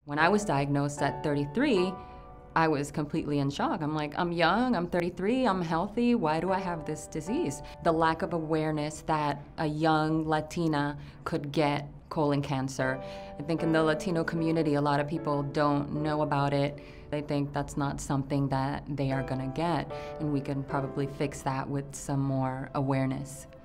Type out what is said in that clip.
When I was diagnosed at 33, I was completely in shock. I'm like, I'm young, I'm 33, I'm healthy, why do I have this disease? The lack of awareness that a young Latina could get colon cancer. I think in the Latino community, a lot of people don't know about it. They think that's not something that they are gonna get, and we can probably fix that with some more awareness.